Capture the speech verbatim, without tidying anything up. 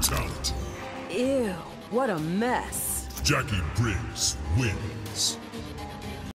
Fatality. Ew, what a mess. Jackie Briggs wins.